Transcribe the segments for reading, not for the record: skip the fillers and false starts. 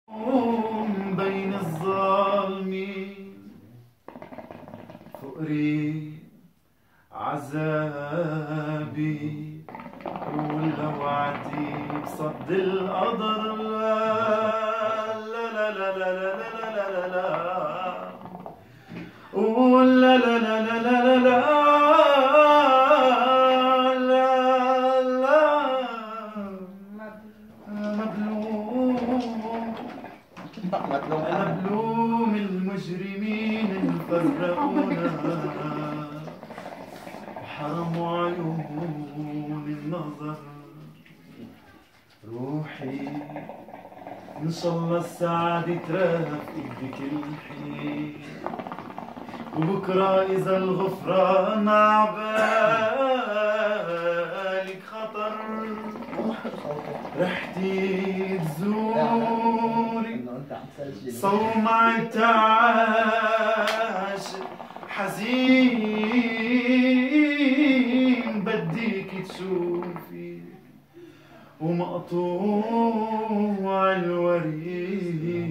بين الظالمين فقري عذابي ولا وعدي بصد القدر لا لا لا لا لا لا لا لا ولا لا لا لا لا لا مظلوم المجرمين فرقونا وحرموا عيون النظر روحي إن شاء الله السعادة ترافقك بكل حين وبكرة إذا الغفران عبالك خطر رحتي تزوري صومعة عاشق حزين بديك تشوفي ومقطوع الوريد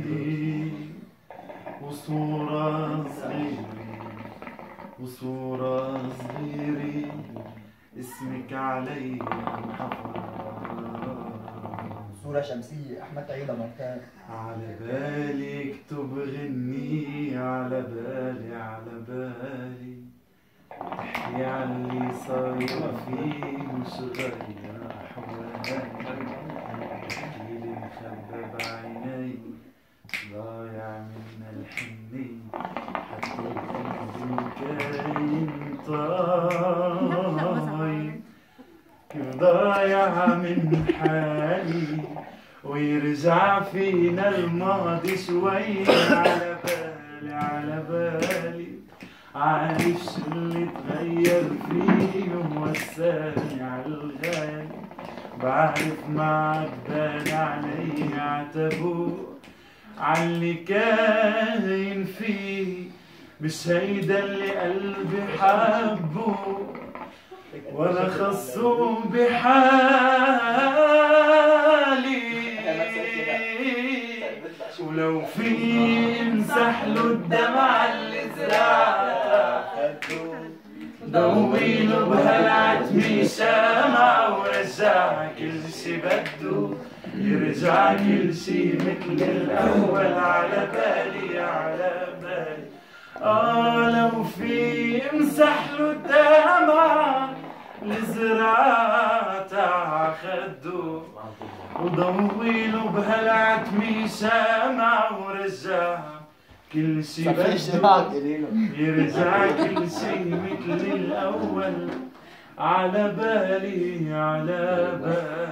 وصورة صغيرة اسمك علي محفر صورة شمسية أحمد عيدة مرتان على بالي اكتب غني على بالي تحكي عن اللي صار فيه مش غير أحوالي تحكيلي مخبى بعيني ضايع من الحني حتى القلب كاين طاير كيف ضايع من حالي ويرجع فينا الماضي شوي على بالي عارف شو اللي تغير فيه ووساني عالغالي بعرف معك بان علي عتبو عاللي كاين فيه مش هيدا اللي قلبي حبه ولا خصو بحالي ولو في امسحلو الدمع اللي زرعته ضويله بهالعتمي شمع ورجع كل شي بده يرجع كل شي مثل الاول على بالي لو في امسحلو الدمع اللي زرعتها عخده وضويله بهالعتمي شمع ورجع كل شي بده يرجع كل شي مثل الأول على بالي